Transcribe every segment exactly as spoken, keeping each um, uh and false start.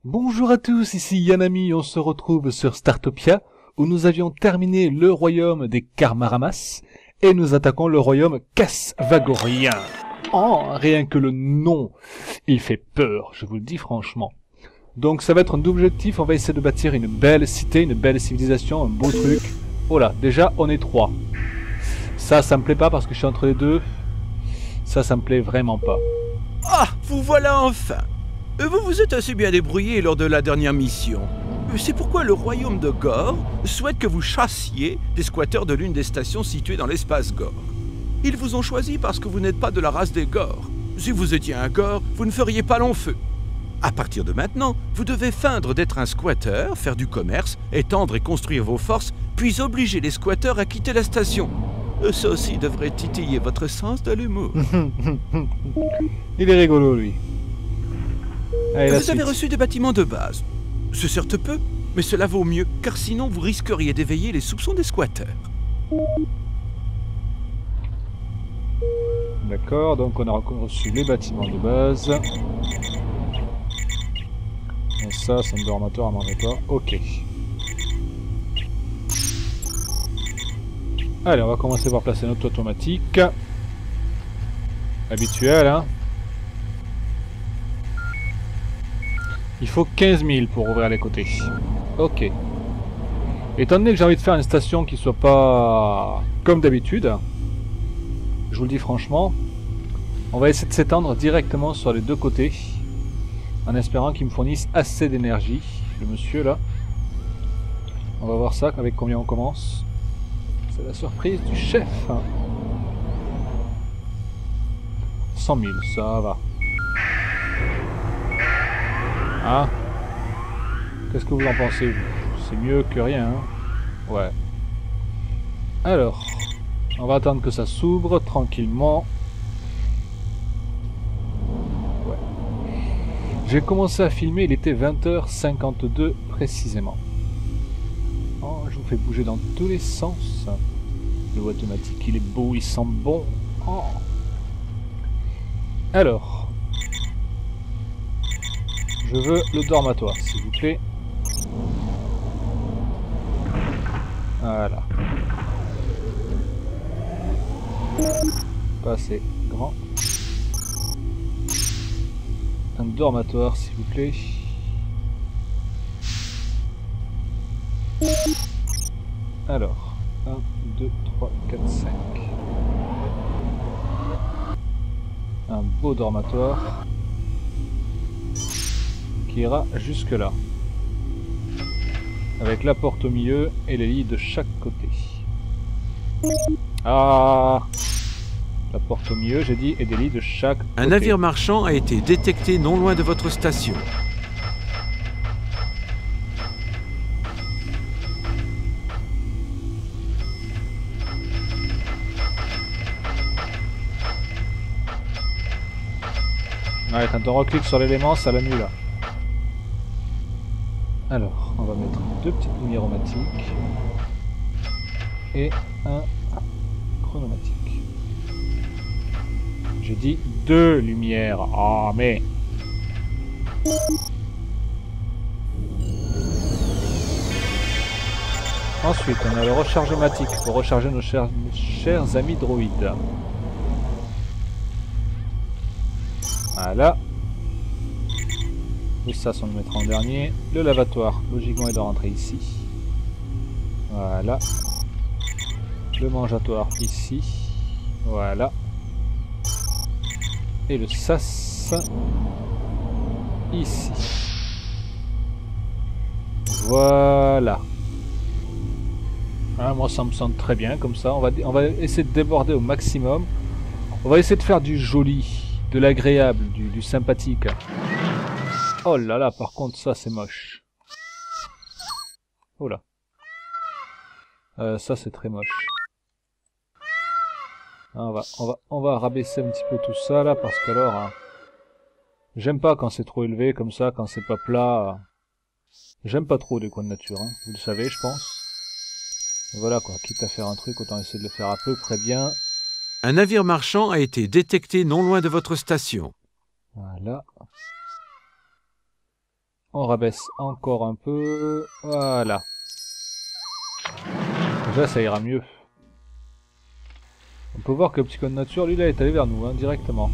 Bonjour à tous, ici Yanami, on se retrouve sur Startopia, où nous avions terminé le royaume des Karmaramas, et nous attaquons le royaume Casvagorien. Oh, rien que le nom, il fait peur, je vous le dis franchement. Donc ça va être un double objectif, on va essayer de bâtir une belle cité, une belle civilisation, un beau truc. Oh là, déjà on est trois. Ça, ça me plaît pas parce que je suis entre les deux. Ça, ça me plaît vraiment pas. Ah, vous voilà enfin. Vous vous êtes assez bien débrouillé lors de la dernière mission. C'est pourquoi le royaume de Gore souhaite que vous chassiez des squatteurs de l'une des stations situées dans l'espace Gore. Ils vous ont choisi parce que vous n'êtes pas de la race des Gore. Si vous étiez un Gore, vous ne feriez pas long feu. À partir de maintenant, vous devez feindre d'être un squatter, faire du commerce, étendre et construire vos forces, puis obliger les squatteurs à quitter la station. Ça aussi devrait titiller votre sens de l'humour. Il est rigolo, lui. Allez, vous la avez suite. reçu des bâtiments de base. C'est certes peu, mais cela vaut mieux, car sinon vous risqueriez d'éveiller les soupçons des squatteurs. D'accord, donc on a reçu les bâtiments de base. Et ça, c'est un dormatoire à manger pas. Ok. Allez, on va commencer par placer notre automatique. Habituel, hein. Il faut quinze mille pour ouvrir les côtés. Ok. Étant donné que j'ai envie de faire une station qui soit pas comme d'habitude, je vous le dis franchement, on va essayer de s'étendre directement sur les deux côtés, en espérant qu'il me fournisse assez d'énergie. Le monsieur là. On va voir ça, avec combien on commence. C'est la surprise du chef. cent mille, ça va. Hein? Qu'est-ce que vous en pensez, vous? C'est mieux que rien, hein? Ouais. Alors, on va attendre que ça s'ouvre tranquillement. Ouais. J'ai commencé à filmer, il était vingt heures cinquante-deux précisément. Oh, je vous fais bouger dans tous les sens. Le automatique, il est beau, il sent bon. Oh. Alors, je veux le dormatoire, s'il vous plaît. Voilà. Pas assez grand. Un dormatoire, s'il vous plaît. Alors, un, deux, trois, quatre, cinq. Un beau dormatoire qui ira jusque là. Avec la porte au milieu et les lits de chaque côté. Ah! La porte au milieu, j'ai dit, et des lits de chaque côté. Un navire marchand a été détecté non loin de votre station. Ouais, quand on reclique sur l'élément, ça l'annule. Alors, on va mettre deux petites lumières aromatiques et un chronomatique. J'ai dit deux lumières. Ah, mais... Ensuite, on a le recharge-matique pour recharger nos chers, nos chers amis droïdes. Voilà. Le sas, on le mettra en dernier. Le lavatoire, logiquement, il doit rentrer ici. Voilà. Le mangeatoire, ici. Voilà. Et le sas, ici. Voilà. Ah, moi, ça me semble très bien, comme ça. On va, on va essayer de déborder au maximum. On va essayer de faire du joli, de l'agréable, du, du sympathique. Oh là là, par contre, ça, c'est moche. Oh là. Euh, ça, c'est très moche. On va, on, va, on va rabaisser un petit peu tout ça, là, parce que alors... Hein, j'aime pas quand c'est trop élevé, comme ça, quand c'est pas plat. Hein. J'aime pas trop les coins de nature, hein, vous le savez, je pense. Et voilà, quoi. Quitte à faire un truc, autant essayer de le faire à peu près bien. Un navire marchand a été détecté non loin de votre station. Voilà. On rabaisse encore un peu. Voilà. Déjà, ça ira mieux. On peut voir que le Psychone Nature, lui, là, est allé vers nous, hein, directement.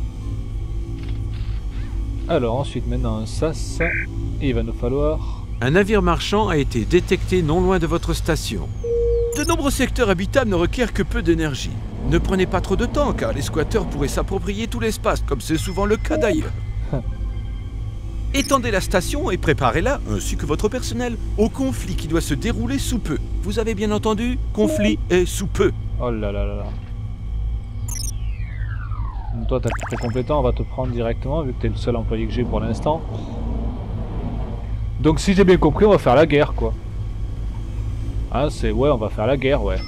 Alors, ensuite, maintenant, un sas. Et il va nous falloir... Un navire marchand a été détecté non loin de votre station. De nombreux secteurs habitables ne requièrent que peu d'énergie. Ne prenez pas trop de temps, car les squatteurs pourraient s'approprier tout l'espace, comme c'est souvent le cas d'ailleurs. Étendez la station et préparez-la, ainsi que votre personnel, au conflit qui doit se dérouler sous peu. Vous avez bien entendu? Conflit et sous peu. Oh là là là là. Toi, t'es très compétent, on va te prendre directement, vu que t'es le seul employé que j'ai pour l'instant. Donc si j'ai bien compris, on va faire la guerre, quoi. Ah, c'est... Ouais, on va faire la guerre, ouais.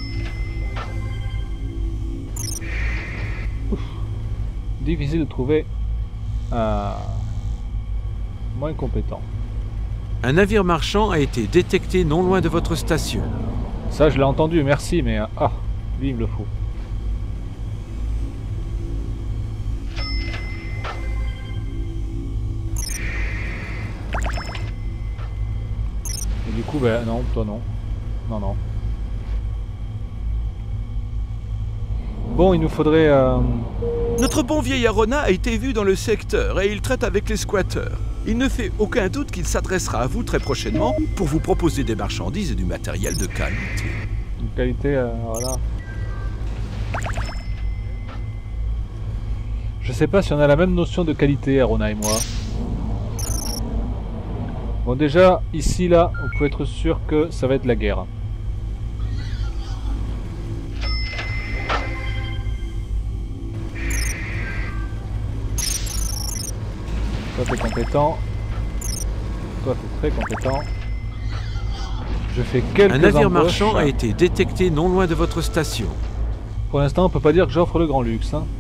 Ouf. Difficile de trouver... un... moins compétent. Un navire marchand a été détecté non loin de votre station. Ça, je l'ai entendu, merci, mais... Ah, lui, il me le faut. Et du coup, ben non, toi non. Non, non. Bon, il nous faudrait... Euh... Notre bon vieil Arona a été vu dans le secteur et il traite avec les squatteurs. Il ne fait aucun doute qu'il s'adressera à vous très prochainement pour vous proposer des marchandises et du matériel de qualité. De qualité, euh, voilà. Je sais pas si on a la même notion de qualité, Arona et moi. Bon, déjà, ici, là, on peut être sûr que ça va être la guerre. Toi, t'es compétent. Toi, t'es très compétent. Je fais quelques Un navire embauches. marchand a été détecté non loin de votre station. Pour l'instant, on peut pas dire que j'offre le grand luxe, hein.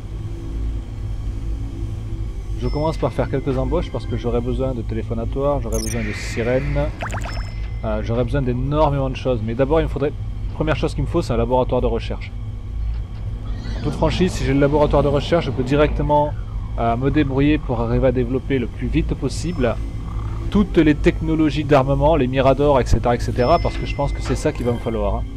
Je commence par faire quelques embauches parce que j'aurai besoin de téléphonatoires, j'aurai besoin de sirènes, euh, j'aurai besoin d'énormément de choses. Mais d'abord, il me faudrait... Première chose qu'il me faut, c'est un laboratoire de recherche. En toute franchise, si j'ai le laboratoire de recherche, je peux directement euh, me débrouiller pour arriver à développer le plus vite possible toutes les technologies d'armement, les miradors, et cetera, et cetera. Parce que je pense que c'est ça qu'il va me falloir. Hein.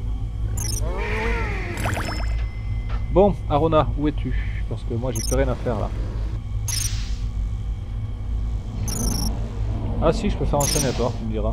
Bon, Arona, où es-tu? Parce que moi, j'ai plus rien à faire là. Ah si, je peux faire un sanatoire, tu me diras.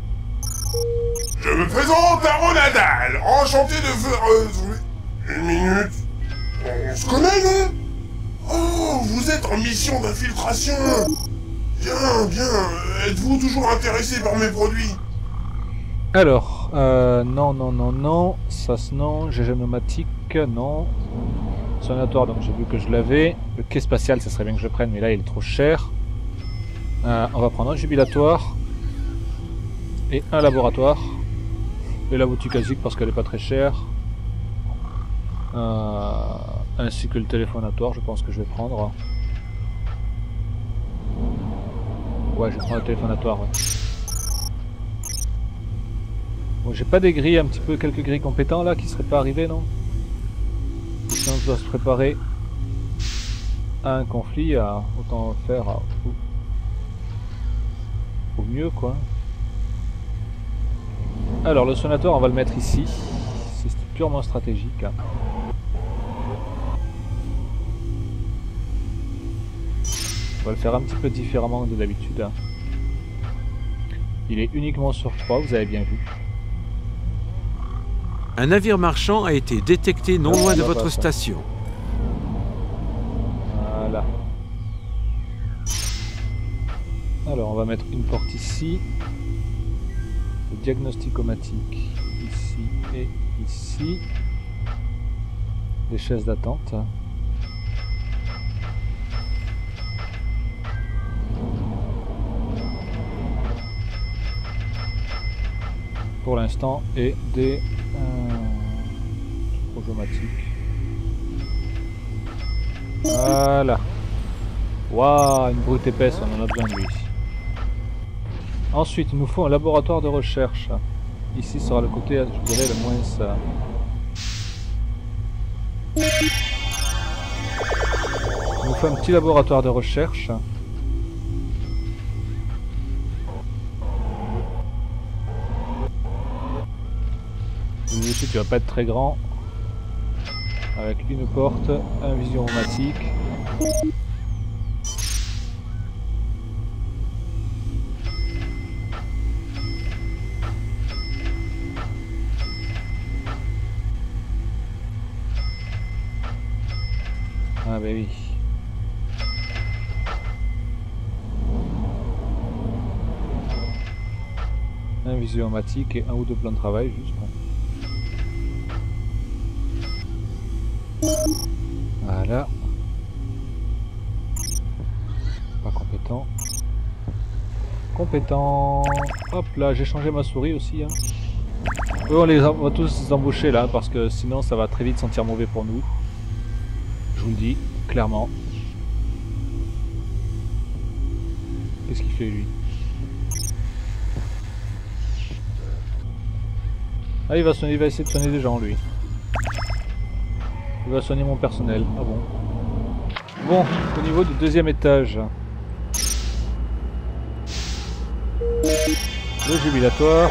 Je me présente Aronadal, enchanté de faire... Euh, une minute. On se connaît, non? Oh, vous êtes en mission d'infiltration. Bien, bien. Êtes-vous toujours intéressé par mes produits? Alors, euh, non, non, non, non. Ça, non. G G pneumatique, non. Sanatoire, donc j'ai vu que je l'avais. Le quai spatial, ça serait bien que je prenne, mais là, il est trop cher. Euh, on va prendre un jubilatoire et un laboratoire et la boutique asique parce qu'elle est pas très chère, euh, ainsi que le téléphonatoire. Je pense que je vais prendre. Ouais, je vais prendre le téléphonatoire. Ouais. Bon, j'ai pas des grilles, un petit peu quelques grilles compétents là qui seraient pas arrivés, non? Si on doit se préparer à un conflit, à autant faire. À... Au mieux quoi. Alors le sonateur on va le mettre ici. C'est purement stratégique. On va le faire un petit peu différemment de d'habitude. Il est uniquement sur trois, vous avez bien vu. Un navire marchand a été détecté non loin de votre pas, station. Voilà. Alors on va mettre une porte ici, le diagnosticomatique ici et ici, des chaises d'attente. Pour l'instant et des euh, automatiques. Voilà. Waouh, une brute épaisse, on en a besoin de lui. Ensuite, il nous faut un laboratoire de recherche. Ici sera le côté, je dirais, le moins ça. Il nous faut un petit laboratoire de recherche. Dessus, tu vas pas être très grand. Avec une porte, un visiomatique. Ah bah oui. Un visiomatique et un ou deux plans de travail juste. Voilà. Pas compétent. Compétent. Hop là, j'ai changé ma souris aussi. Hein. Eux, on les on va tous les embaucher là parce que sinon ça va très vite sentir mauvais pour nous. Je vous le dis, clairement. Qu'est-ce qu'il fait lui? Ah, il va, soigner, il va essayer de soigner des gens lui. Il va soigner mon personnel. Ah bon. Bon, au niveau du deuxième étage. Le jubilatoire.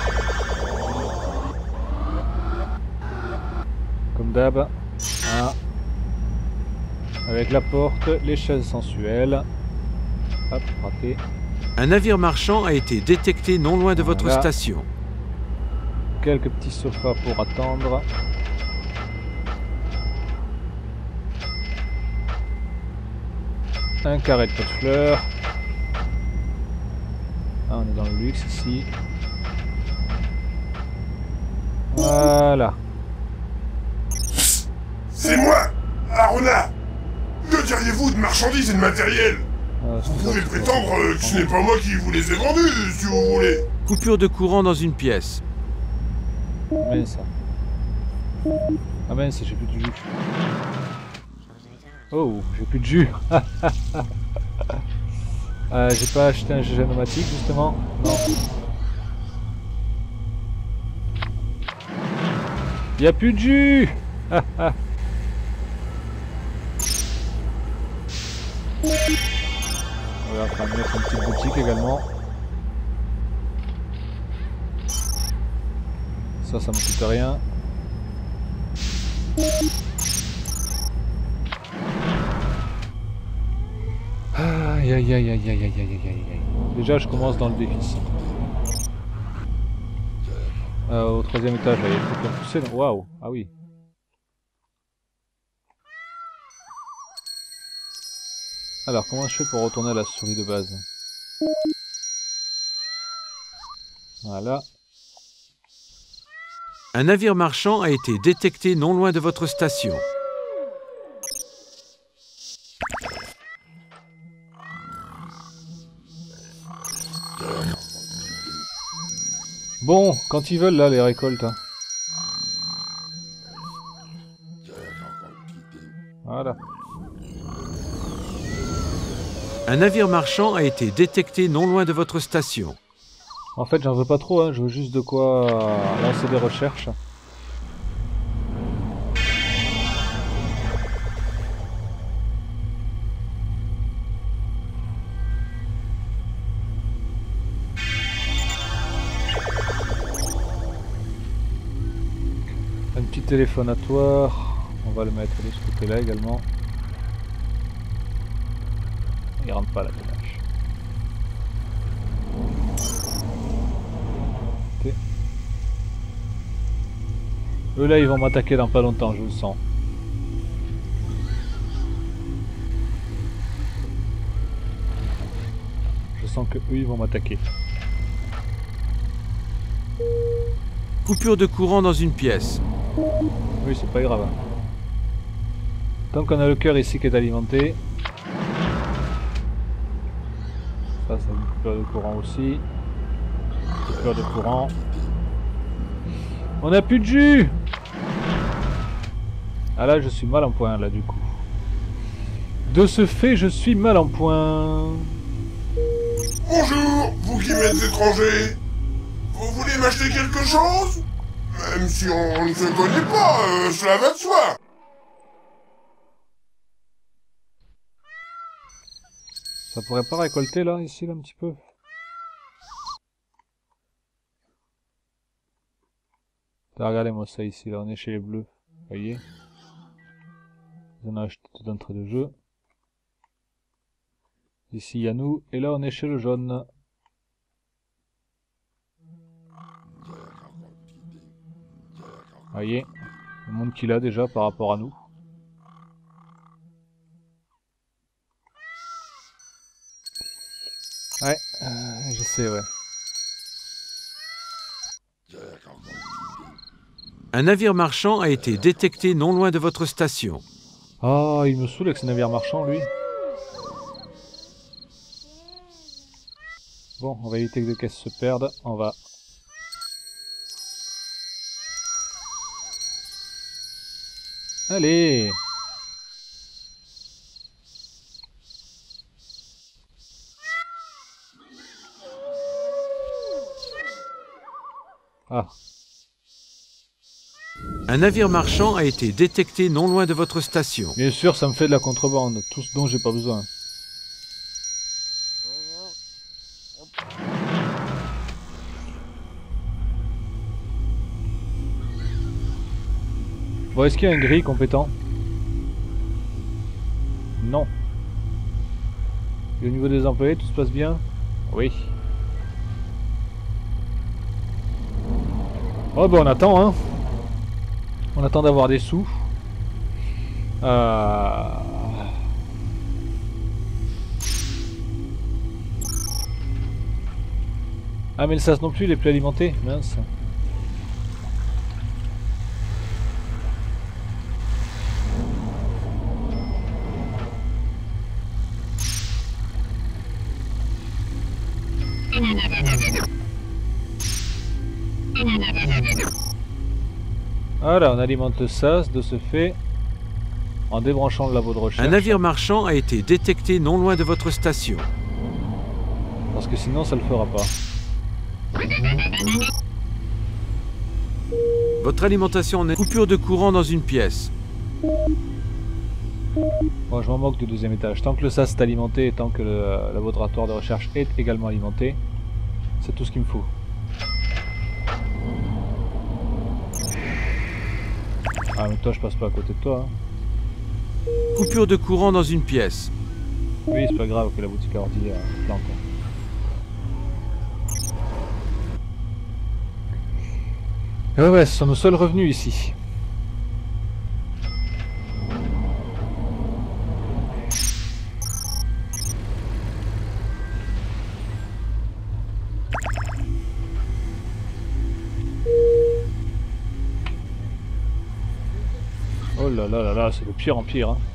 Comme d'hab. Ah. Avec la porte, les chaises sensuelles. Hop, raté. Un navire marchand a été détecté non loin de Voilà. votre station. Quelques petits sofas pour attendre. Un carré de pot de fleurs. Ah, on est dans le luxe ici. Voilà. C'est moi, Arona. Que diriez-vous de marchandises et de matériel? Ah, Vous pouvez prétendre euh, que ce n'est pas moi qui vous les ai vendus, si vous voulez. Coupure de courant dans une pièce. Mais ça. Ah mince, j'ai plus de jus. Oh, j'ai plus de jus. euh, j'ai pas acheté un G G pneumatique justement. Non. Il y a plus de jus. On va faire mettre une petite boutique également. Ça, ça me coûte rien. Aïe aïe aïe aïe aïe aïe aïe aïe aïe. Déjà, je commence dans le déficit. Euh, au troisième étage, là, il y a des trucs à pousser. Waouh! Ah oui. Alors, comment je fais pour retourner à la souris de base? Voilà. Un navire marchand a été détecté non loin de votre station. Bon, quand ils veulent là, les récoltes. Hein. Voilà. Un navire marchand a été détecté non loin de votre station. En fait, j'en veux pas trop, hein. Je veux juste de quoi euh, lancer des recherches. Un petit téléphonatoire. On va le mettre de ce côté-là également. Il rentre pas là, dommage. Ok. Eux là, ils vont m'attaquer dans pas longtemps, je le sens. Je sens que eux, ils vont m'attaquer. Coupure de courant dans une pièce. Oui, c'est pas grave. Tant qu'on a le cœur ici qui est alimenté. Ça, c'est une coupure de courant aussi. Coupure de courant. On a plus de jus! Ah là, je suis mal en point, là, du coup. De ce fait, je suis mal en point. Bonjour, vous qui m'êtes étranger. Vous voulez m'acheter quelque chose? Même si on ne se connaît pas, euh, cela va de soi. Ça pourrait pas récolter, là, ici, là, un petit peu? Regardez-moi ça ici, là, on est chez les bleus. Vous voyez? Ils en ont acheté tout d'entrée de jeu. Ici, il y a nous, et là, on est chez le jaune. Vous voyez? Le monde qu'il a déjà par rapport à nous. Ouais, euh, je sais, ouais. Un navire marchand a été détecté non loin de votre station. Oh, il me saoule avec ce navire marchand, lui. Bon, on va éviter que des caisses se perdent. On va... Allez! Ah. Un navire marchand a été détecté non loin de votre station. Bien sûr, ça me fait de la contrebande, tout ce dont j'ai pas besoin. Bon, est-ce qu'il y a un gris compétent? Non. Et au niveau des employés, tout se passe bien? Oui. Oh bah on attend, hein. On attend d'avoir des sous. Euh... Ah mais le sas non plus, il est plus alimenté, mince. Voilà, on alimente le sas de ce fait en débranchant le labo de recherche. Un navire marchand a été détecté non loin de votre station. Parce que sinon ça le fera pas. Votre alimentation en est coupure de courant dans une pièce. Bon, je m'en moque du deuxième étage. Tant que le sas est alimenté et tant que le laboratoire de recherche est également alimenté, c'est tout ce qu'il me faut. Ah mais toi je passe pas à côté de toi. Hein. Coupure de courant dans une pièce. Oui, c'est pas grave que la boutique à ordi euh, plante. Et ouais, ouais, ce sont nos seuls revenus ici. Oh là là là là, c'est de pire en pire. Hein.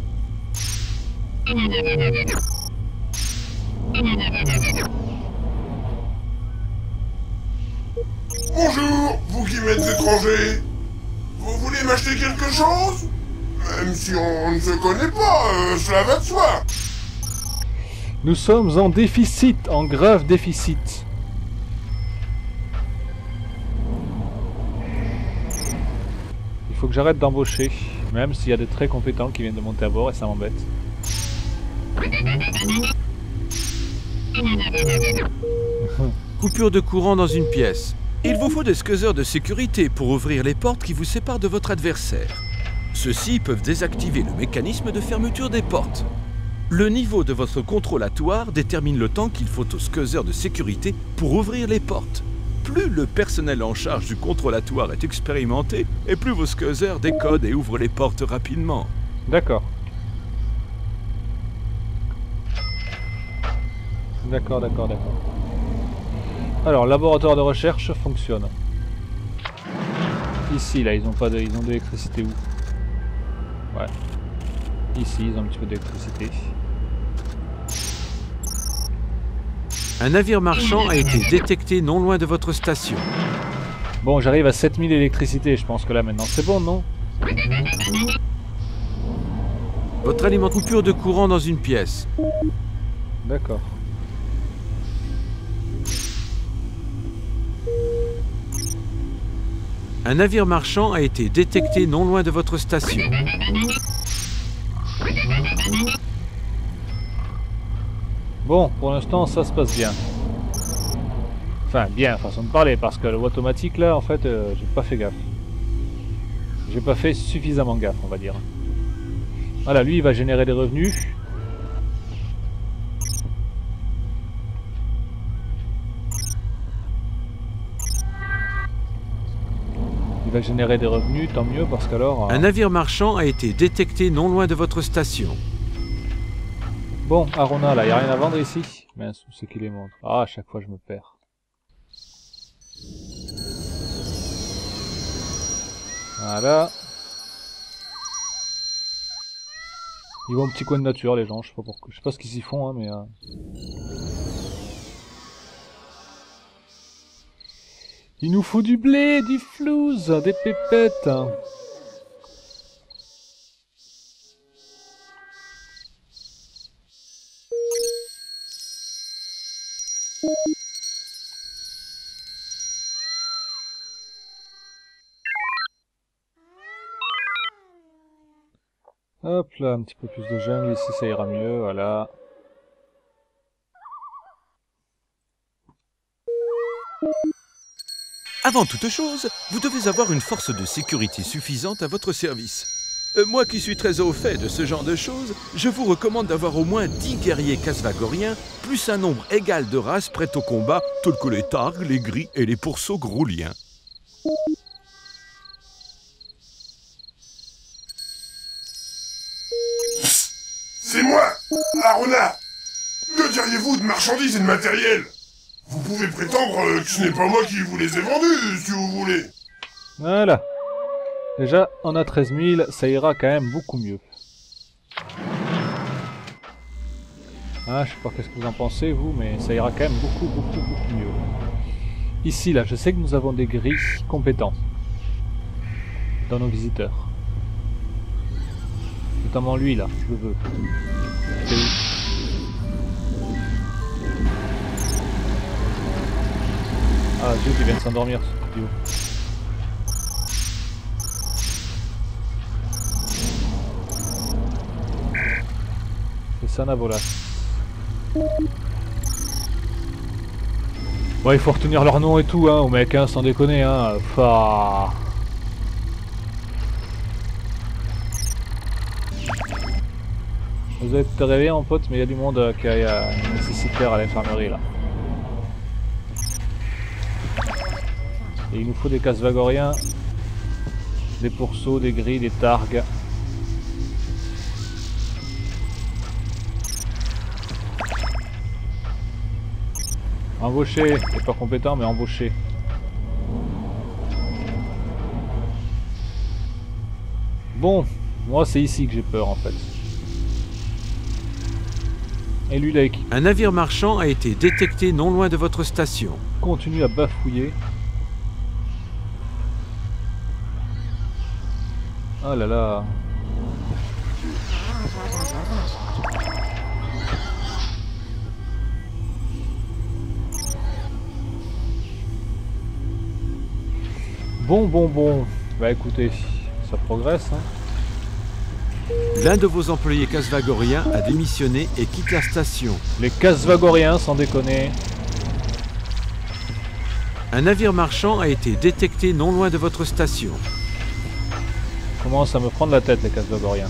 Bonjour, vous qui m'êtes étranger. Vous voulez m'acheter quelque chose? Même si on ne se connaît pas, euh, cela va de soi. Nous sommes en déficit, en grave déficit. Il faut que j'arrête d'embaucher, même s'il y a des très compétents qui viennent de monter à bord et ça m'embête. Coupure de courant dans une pièce. Il vous faut des scuzzers de sécurité pour ouvrir les portes qui vous séparent de votre adversaire. Ceux-ci peuvent désactiver le mécanisme de fermeture des portes. Le niveau de votre contrôlatoire détermine le temps qu'il faut aux scuzzers de sécurité pour ouvrir les portes. Plus le personnel en charge du contrôlatoire est expérimenté, et plus vos scuzzers décodent et ouvrent les portes rapidement. D'accord. D'accord, d'accord, d'accord. Alors, laboratoire de recherche fonctionne. Ici, là, ils ont pas de, ils ont de l'électricité où? Ouais. Ici, ils ont un petit peu d'électricité. Un navire marchand a été détecté non loin de votre station. Bon, j'arrive à sept mille électricité, je pense que là, maintenant, c'est bon, non? Votre aliment coupure de courant dans une pièce. D'accord. Un navire marchand a été détecté non loin de votre station. Bon, pour l'instant, ça se passe bien. Enfin, bien, façon de parler, parce que le automatique, là, en fait, euh, j'ai pas fait gaffe. J'ai pas fait suffisamment gaffe, on va dire. Voilà, lui, il va générer des revenus. Il va générer des revenus, tant mieux, parce qu'alors... Euh... Un navire marchand a été détecté non loin de votre station. Bon, Arona, là, il n'y a rien à vendre ici. Mince, où c'est qu'il les montre? Ah, à chaque fois, je me perds. Voilà. Ils vont au petit coin de nature, les gens. Je sais pas pourquoi. Je sais pas ce qu'ils y font, hein, mais... Euh... Il nous faut du blé, du flouze, des pépettes. Hop là, un petit peu plus de jungle ici, ça ira mieux, voilà. Avant toute chose, vous devez avoir une force de sécurité suffisante à votre service. Euh, moi qui suis très au fait de ce genre de choses, je vous recommande d'avoir au moins dix guerriers casvagoriens, plus un nombre égal de races prêtes au combat, tels que les targues, les gris et les pourceaux grouliens. C'est moi, Arona. Que diriez-vous de marchandises et de matériel? Vous pouvez prétendre que ce n'est pas moi qui vous les ai vendus, si vous voulez. Voilà. Déjà, on a treize mille, ça ira quand même beaucoup mieux. Ah, je sais pas qu'est-ce que vous en pensez, vous, mais ça ira quand même beaucoup, beaucoup, beaucoup mieux. Ici, là, je sais que nous avons des gris compétents dans nos visiteurs. Notamment lui, là, je le veux. C'est où? Ah, zut, il vient de s'endormir, ce idiot. C'est Sanavolas. Bon, il faut retenir leur nom et tout, hein, au mec, hein, sans déconner, hein. Enfin... Vous êtes réveillé, mon pote, mais il y a du monde euh, qui a une nécessitaire à l'infirmerie, là. Et il nous faut des casvagoriens, des pourceaux, des gris, des targues. Embauché, c'est pas compétent mais embauché. Bon, moi c'est ici que j'ai peur en fait. Et lui là, qui un navire marchand a été détecté non loin de votre station. Continue à bafouiller. Oh là là. Bon, bon, bon. Bah écoutez, ça progresse, hein. L'un de vos employés casvagoriens a démissionné et quitte la station. Les casvagoriens, sans déconner. Un navire marchand a été détecté non loin de votre station. Commence à me prendre la tête, les casvagoriens.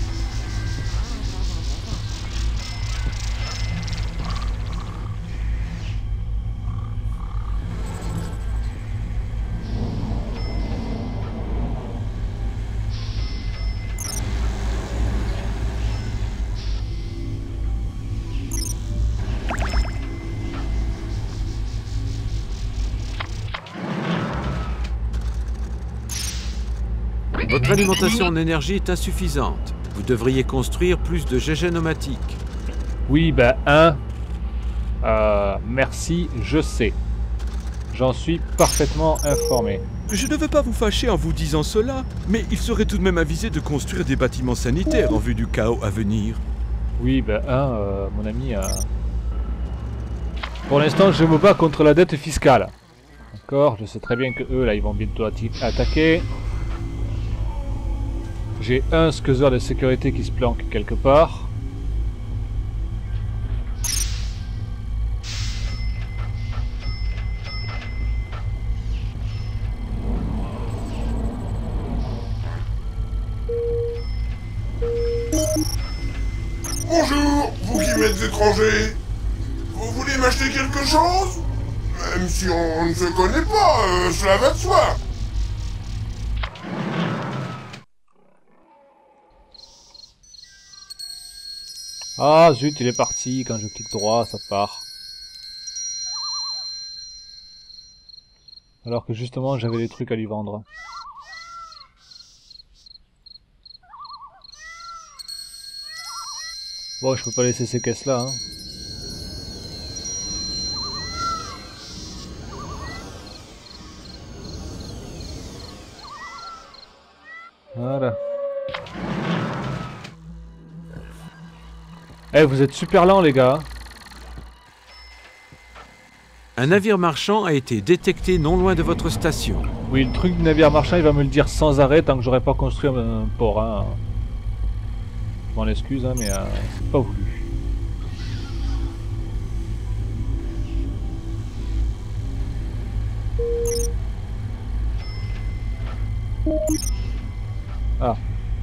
Votre alimentation en énergie est insuffisante. Vous devriez construire plus de G G pneumatiques. Oui, ben, un. Euh, merci, je sais. J'en suis parfaitement informé. Je ne veux pas vous fâcher en vous disant cela, mais il serait tout de même avisé de construire des bâtiments sanitaires en vue du chaos à venir. Oui, ben, un, euh, mon ami... Euh... Pour l'instant, je me bats contre la dette fiscale. D'accord, je sais très bien que eux, là, ils vont bientôt attaquer. J'ai un scuser de sécurité qui se planque quelque part. les étrangers. Vous voulez m'acheter quelque chose? Même si on ne se connaît pas, euh, cela va de soi. Ah zut, il est parti. Quand je clique droit, ça part. Alors que justement, j'avais des trucs à lui vendre. Bon, je peux pas laisser ces caisses là, hein. Voilà. Eh, vous êtes super lents, les gars. Un navire marchand a été détecté non loin de votre station. Oui, le truc du navire marchand, il va me le dire sans arrêt tant que j'aurai pas construit un port, hein. Je m'en excuse, hein, mais euh, c'est pas voulu. Ah.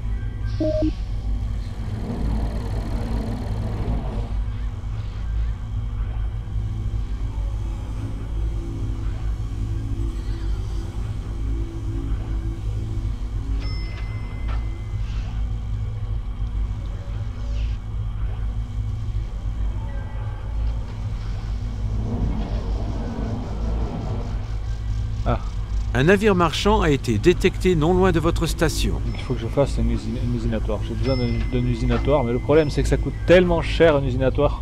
Ah. Un navire marchand a été détecté non loin de votre station. Donc il faut que je fasse un, usine, un usinatoire. J'ai besoin d'un usinatoire, mais le problème c'est que ça coûte tellement cher un usinatoire.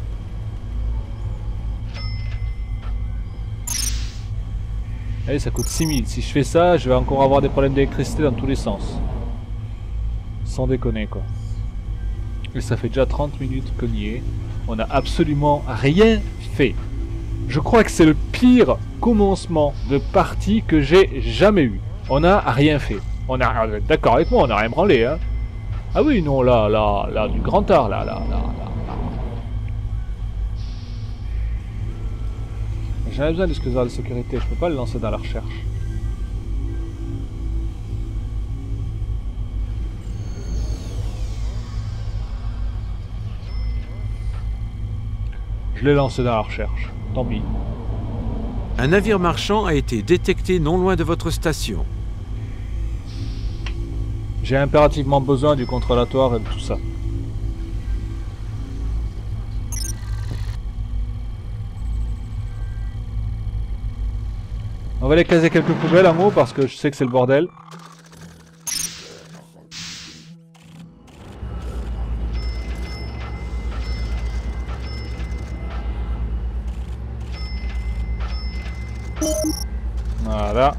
Allez, ça coûte six mille. Si je fais ça, je vais encore avoir des problèmes d'électricité dans tous les sens. Sans déconner, quoi. Et ça fait déjà trente minutes qu'on y est. On n'a absolument rien fait. Je crois que c'est le pire commencement de partie que j'ai jamais eu. On n'a rien fait. On a, d'accord avec moi, on n'a rien branlé, hein. Ah oui, non, là, là, là, du grand art, là, là, là, là. J'avais besoin d'excuseurs de sécurité, je peux pas le lancer dans la recherche. Je l'ai lancé dans la recherche, tant pis. Un navire marchand a été détecté non loin de votre station. J'ai impérativement besoin du contrôlatoire et de tout ça. On va aller caser quelques poubelles en haut parce que je sais que c'est le bordel. Voilà.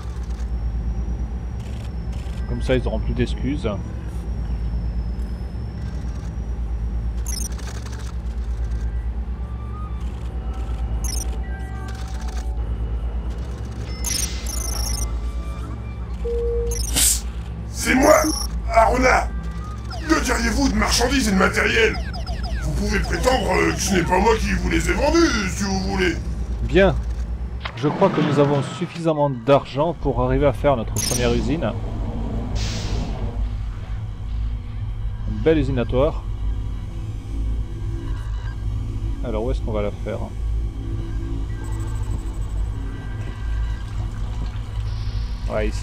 Comme ça, ils n'auront plus d'excuses. C'est moi, Arona. Que diriez-vous de marchandises et de matériel? Vous pouvez prétendre euh, que ce n'est pas moi qui vous les ai vendus, si vous voulez. Bien. Je crois que nous avons suffisamment d'argent pour arriver à faire notre première usine. Un bel usinatoire. Alors où est-ce qu'on va la faire? Ouais, ici.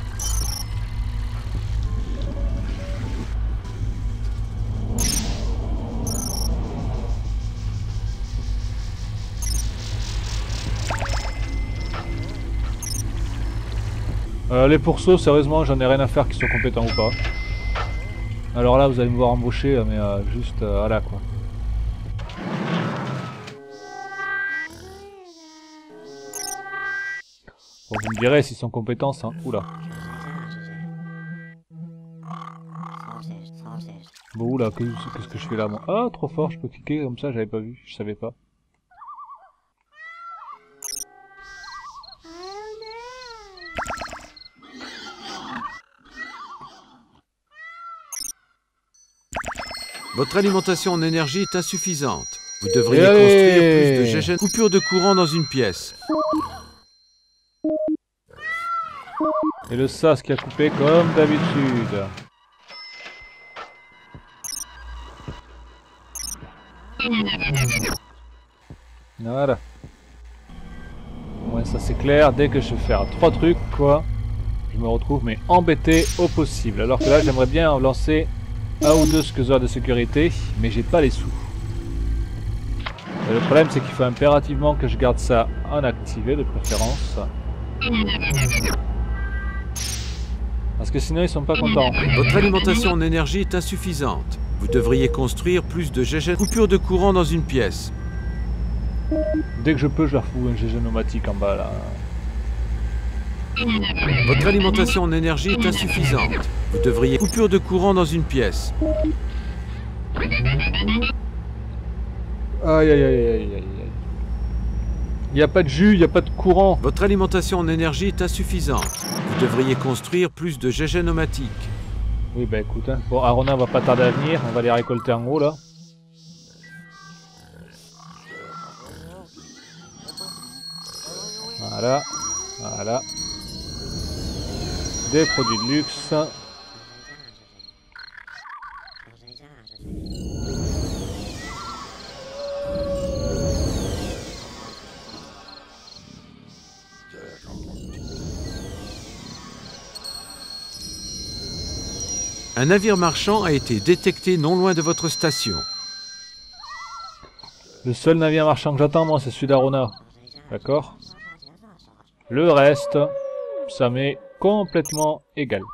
Euh, les pourceaux, sérieusement, j'en ai rien à faire qu'ils soient compétents ou pas. Alors là, vous allez me voir embaucher, mais euh, juste, euh, voilà quoi. Bon, vous me direz s'ils sont compétents, hein. Oula. Bon, oula, qu'est-ce que je fais là, moi? Ah, trop fort, je peux cliquer comme ça, j'avais pas vu, je savais pas. Votre alimentation en énergie est insuffisante. Vous devriez Et construire allez. plus de G G N. Coupure de courant dans une pièce. Et le sas qui a coupé comme d'habitude. Voilà. Ouais, ça c'est clair. Dès que je vais faire trois trucs, quoi, je me retrouve mais embêté au possible. Alors que là, j'aimerais bien lancer un ou deux scuzzers de sécurité, mais j'ai pas les sous. Et le problème, c'est qu'il faut impérativement que je garde ça en activé de préférence. Parce que sinon, ils sont pas contents. Votre alimentation en énergie est insuffisante. Vous devriez construire plus de G G. Coupure de courant dans une pièce. Dès que je peux, je leur fous un G G pneumatique en bas là. Votre alimentation en énergie est insuffisante. Vous devriez... Coupure de courant dans une pièce. Aïe aïe aïe aïe aïe aïe. Il n'y a pas de jus, il n'y a pas de courant. Votre alimentation en énergie est insuffisante. Vous devriez construire plus de G G pneumatiques. Oui bah écoute, hein. Bon, Arona va pas tarder à venir, on va les récolter en haut là. Voilà, voilà. Des produits de luxe. Un navire marchand a été détecté non loin de votre station. Le seul navire marchand que j'attends, moi, c'est celui d'Arona. D'accord? Le reste, ça m'est complètement égal.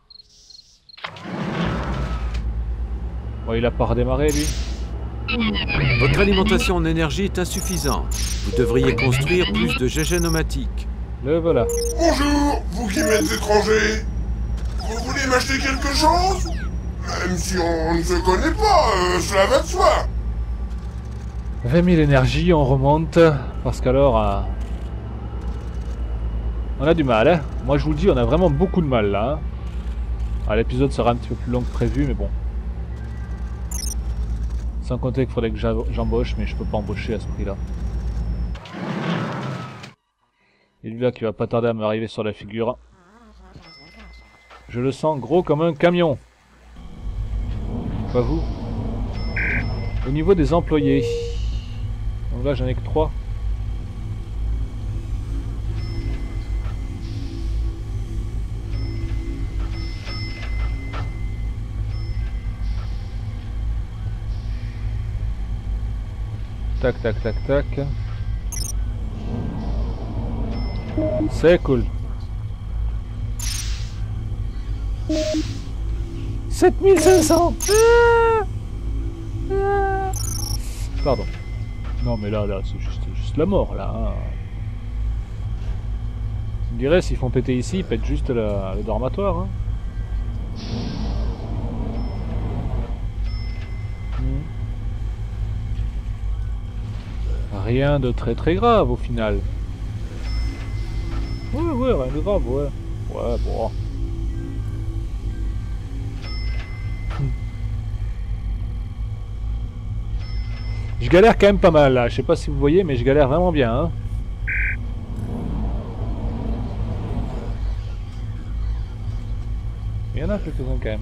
Bon, il a pas redémarré, lui. Votre alimentation en énergie est insuffisante. Vous devriez construire plus de G G pneumatiques. Le voilà. Bonjour, vous qui m'êtes étranger. Vous voulez m'acheter quelque chose? Même si on ne se connaît pas, euh, cela va de soi. vingt mille énergie, on remonte. Parce qu'alors... Euh, on a du mal, hein. Moi, je vous le dis, on a vraiment beaucoup de mal, là. Hein. Ah, l'épisode sera un petit peu plus long que prévu, mais bon. Sans compter qu'il faudrait que j'embauche, mais je peux pas embaucher à ce prix-là. Et lui là qui va pas tarder à m'arriver sur la figure. Je le sens gros comme un camion. Pas vous. Au niveau des employés. Donc là j'en ai que trois. Tac tac tac tac. C'est cool. sept mille cinq cents. Ah ah. Pardon. Non mais là, là, c'est juste, juste la mort là. Hein. Je me dirais s'ils font péter ici, ils pètent juste la, le dormatoire. Hein. Hmm. Rien de très très grave au final. Ouais, ouais, rien de grave, ouais. Ouais, bon. Je galère quand même pas mal là, je sais pas si vous voyez, mais je galère vraiment bien. Hein. Il y en a quelques-uns quand même.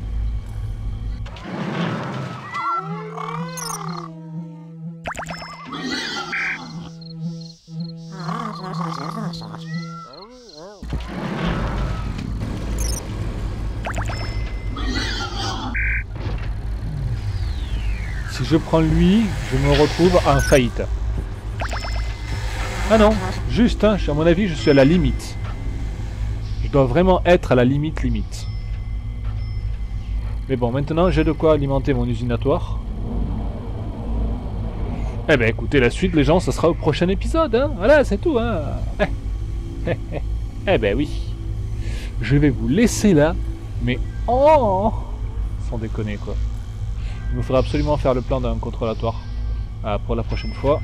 Si je prends lui, je me retrouve en faillite. Ah non, juste, hein, à mon avis, je suis à la limite. Je dois vraiment être à la limite limite. Mais bon, maintenant, j'ai de quoi alimenter mon usinatoire. Eh ben, écoutez, la suite, les gens, ça sera au prochain épisode, hein. Voilà, c'est tout, hein. Eh ben oui. Je vais vous laisser là, mais oh, sans déconner, quoi. Il me faudra absolument faire le plan d'un contrôlatoire euh, pour la prochaine fois.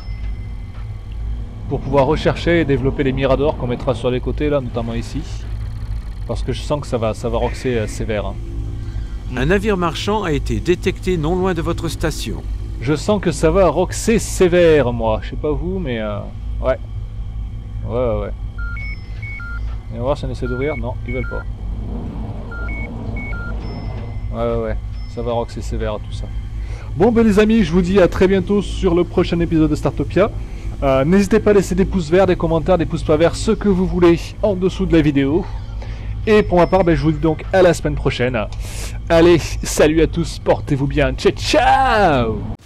Pour pouvoir rechercher et développer les miradors qu'on mettra sur les côtés, là, notamment ici. Parce que je sens que ça va, ça va roxer euh, sévère. Hein. Un navire marchand a été détecté non loin de votre station. Je sens que ça va roxer sévère, moi. Je sais pas vous, mais... Euh, ouais. Ouais, ouais, ouais. Et on va voir si on essaie d'ouvrir. Non, ils veulent pas. Ouais, ouais, ouais. Ça va roxer sévère tout ça. Bon ben les amis, je vous dis à très bientôt sur le prochain épisode de Startopia. Euh, N'hésitez pas à laisser des pouces verts, des commentaires, des pouces pas verts, ce que vous voulez en dessous de la vidéo. Et pour ma part, ben, je vous dis donc à la semaine prochaine. Allez, salut à tous, portez-vous bien, ciao ciao.